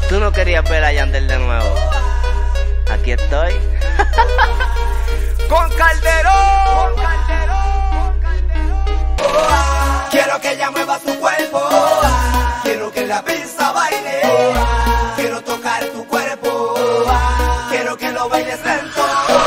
Tú no querías ver a Yandel de nuevo. Aquí estoy. Con Calderón. Quiero que ella mueva su cuerpo. Quiero que la pista baile. Quiero tocar tu cuerpo. Quiero que lo bailes lento.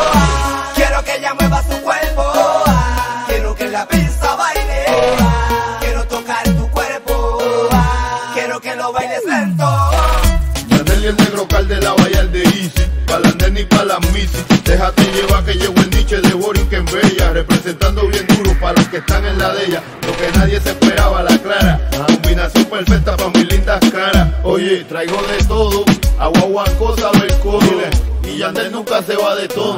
Quiero que ella mueva su cuerpo. Quiero que la pista baile. Quiero tocar tu cuerpo. Quiero que lo bailes lento. Yandel y el negro Cal de la Bahía de Easy, pa' la nena y pa' la misi. Déjate llevar que llegó el Nietzsche de Borinquen Bella, representando bien duro para los que están en la de ella. Lo que nadie se esperaba, la clara, combinación perfecta pa' mis lindas caras. Oye, traigo de todo, agua, cosa, ver codo, y Yandel nunca se va de todo.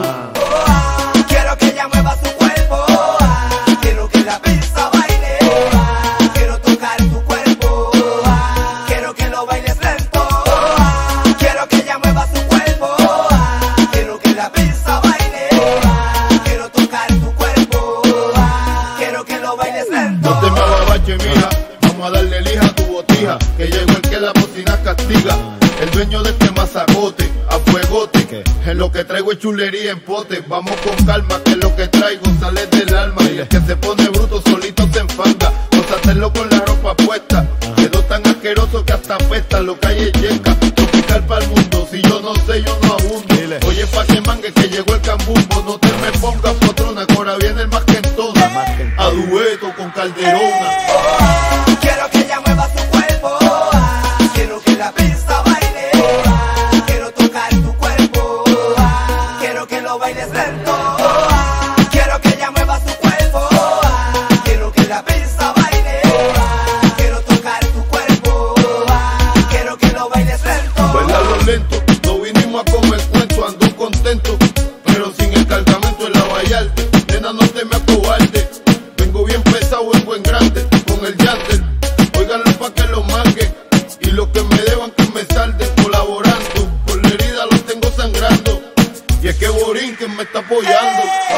Quiero que ella mueva su cuerpo. Quiero que la pista baile. Quiero tocar tu cuerpo. Quiero que lo bailes lento. Quiero que ella mueva su cuerpo. Quiero que la pista baile. Quiero tocar tu cuerpo. Quiero que lo bailes lento. No te me ababache, mija, vamos a darle lija a tu botija, que llegó el que la bocina castiga. El dueño de este mazacote, a fuegote, en lo que traigo es chulería en pote. Vamos con calma, que lo que traigo sale del alma. Y el que se pone bruto solito se enfanga. Gózatelo con la ropa puesta, quedó tan asqueroso que hasta apesta. Lo que hay es yeca, tropical pa'l mundo. Si yo no sé, yo no abundo. Oye, pa' que mangue que llegó el cambumbo. No te me pongas potrona, que ahora viene el más que en todas. A dueto con Calderona. Quiero que ella mueva su cuerpo. Quiero que la pista baile. Quiero tocar tu cuerpo. Quiero que lo bailes lento. Quiero que ella mueva su cuerpo. Quiero que la pista baile. Quiero tocar tu cuerpo. Quiero que lo bailes lento. Bailalo lento, no vinimos a comer cuento, ando contento, pero sin el cargamento en la Vallarta. Nena, no te me acobarde, vengo bien pesado, vengo en grande, con el Yandel. Óiganlo pa' que lo marque, y los que me deban que me salden, colaborando. Por la herida los tengo sangrando, y es que Borinquen me está apoyando.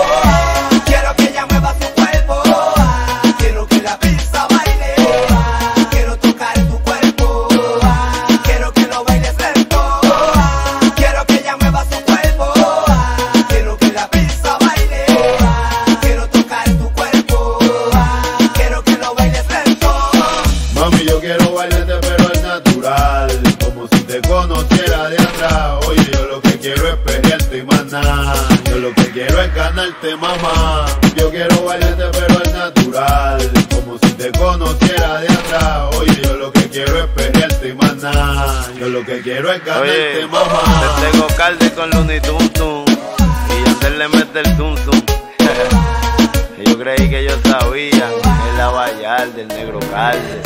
Quiero que ella mueva su cuerpo. Quiero que la pista baile. Quiero tocar tu cuerpo. Quiero que lo bailes lento. Quiero que ella mueva su cuerpo. Quiero que la pista baile. Quiero tocar tu cuerpo. Quiero que lo bailes lento. Mami, yo quiero bailarte pero es natural, como si te conociera de atrás. Oye, yo lo que quiero es pelearte y más nada. Yo lo que quiero es ganarte, mamá. Yo quiero bailarte pero es natural, como si te conociera de atrás. Oye, yo lo que quiero es pelearte y más nada. Yo lo que quiero es ganarte, Oye, mamá. te tengo Calde con Looney Tum Tum y Yandel le mete el tum tum. Yo creí que yo sabía, es la Vallarta del negro Calde.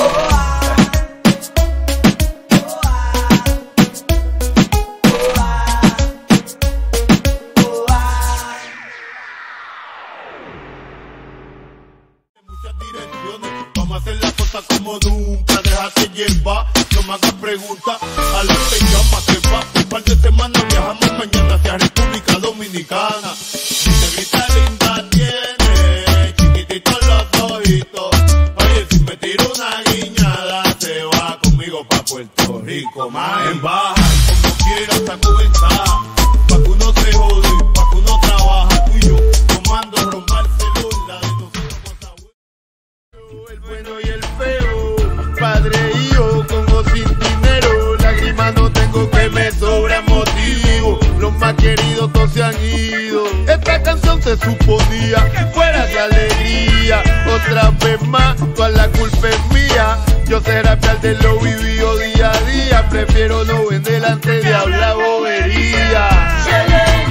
Muchas direcciones, vamos a hacer las cosas como nunca. Déjate llevar, no me hagas preguntas. A la que llama, te va. Un par de semanas viajamos mañana hacia República Dominicana. Si te grita linda tiene, chiquititos los ojitos. Oye, si me tiro una guiñada, se va conmigo pa' Puerto Rico. Más en baja, como quiera hasta comenzar. Pa' que uno se jode, pa' que uno trabaja. Tú y yo, tomando romper celular de nosotros cosas buenas. El bueno y el feo, padre y yo, con o sin dinero, lágrimas no tengo que me sobra motivo. Los más queridos todos se han ido. Esta canción se suponía que fuera de alegría. Otra vez más, toda la culpa es mía. Yo sé rapear de lo vivido día a día. Prefiero no vender antes de hablar bobería.